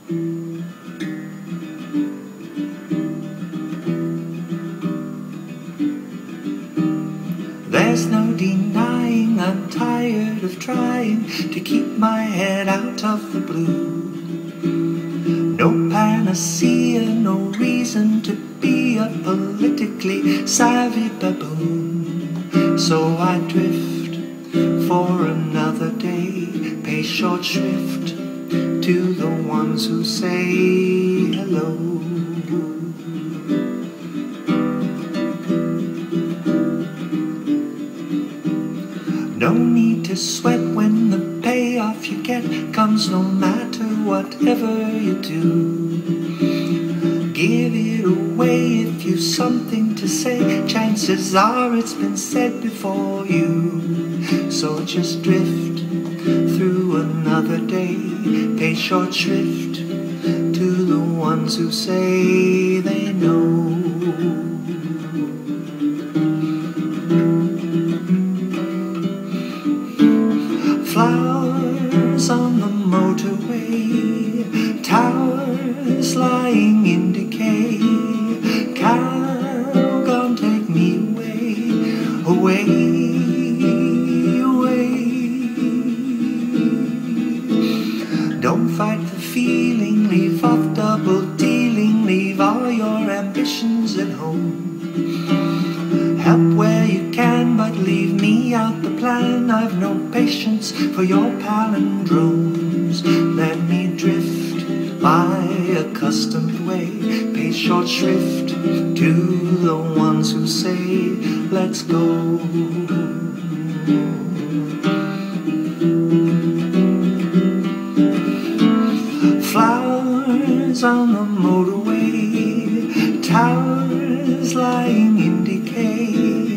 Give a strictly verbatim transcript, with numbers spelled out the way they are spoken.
There's no denying I'm tired of trying to keep my head out of the blue. No panacea, no reason to be a politically savvy baboon. So I drift for another day, pay short shrift to the ones who say hello. No need to sweat when the payoff you get comes no matter whatever you do. Give it away if you've something to say, chances are it's been said before you. So just drift through another day, pay short shrift to the ones who say they know. Flowers on the motorway, towers lying in decay. Calgon, take me away, away, away. Don't fight the feeling, leave off double dealing, leave all your ambitions at home. Help where you can, but leave me out the plan. I've no patience for your palindromes. Let me drift my accustomed way, pay short shrift to the ones who say, let's go. Flowers on the motorway, towers lying in decay.